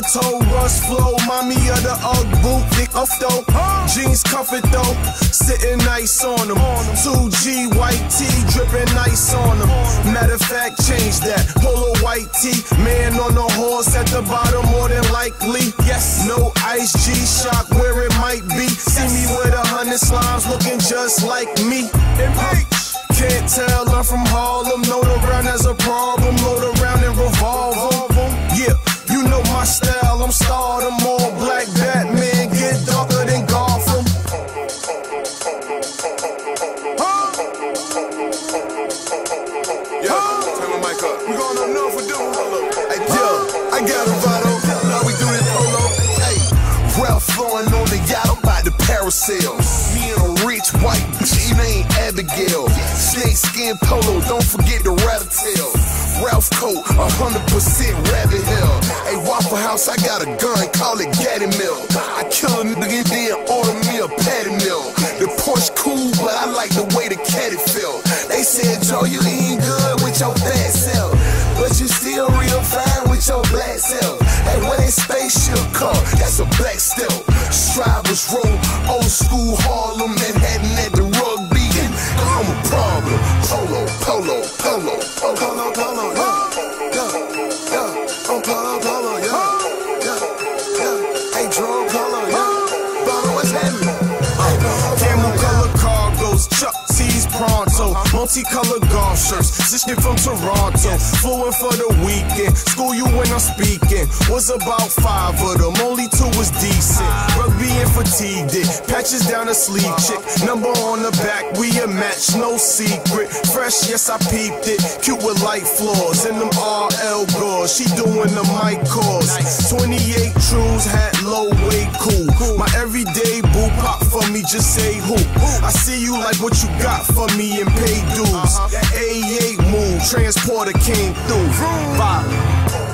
toe, Russ flow, mommy of the Ugg boot, thick of though. Jeans comfort though, sitting nice on them. 2G white tee, dripping nice on them. Matter of fact, change that. Polo white tee, man on the horse at the bottom, more than likely. Yes, no ice G-Shock where it might be. See me with 100 slimes looking just like me. Can't tell I'm from Harlem, load around as a problem, load around and revolve. Yeah, you know my style, I'm stardom, all black Batman, get darker than Gotham. Turn my mic up. We going up north for doing polo. Hey, yeah, I got a Vado. Now we do this polo. Hey, Ralph flowing on the yacht, I'm about to parasail. Me and a rich white bitch, she named Abigail. Snake skin polo, don't forget the rabbit tail. Ralph coat, 100% rabbit hell. Hey, Waffle House, I got a gun, call it Gaddy Mill. I kill a nigga, then order me a patty meal. The Porsche cool, but I like the way the caddy feel. They said, Joe, you ain't good with your bad self, but you still real fine with your black self. Hey, when that spaceship come, that's a black stealth. Strivers roll, old school Harlem, Manhattan at the rugby. And I'm a problem. Polo, polo, polo, polo, polo, polo, yeah. I'm polo, polo, yeah. Hey, drone polo, yeah. Polo, what's happening? Camel color cargos, Chuck T's pronto, multicolored golf shirts, sister from Toronto, flew in for the weekend, school you when I'm speaking, was about 5 of them, only 2 was decent, rugby and fatigued it, patches down the sleeve chick, number on the back, we a match, no secret, fresh, yes I peeped it, cute with light floors, and them RL gauze, she doing the mic calls, 28 trues, hat low, way cool, my everyday boo pop for me, just say who, I see you like what you got for me and pay dues. A8 move, transporter came through. Bye.